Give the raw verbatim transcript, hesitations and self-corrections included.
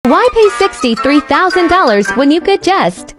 Why pay sixty-three thousand dollars when you could just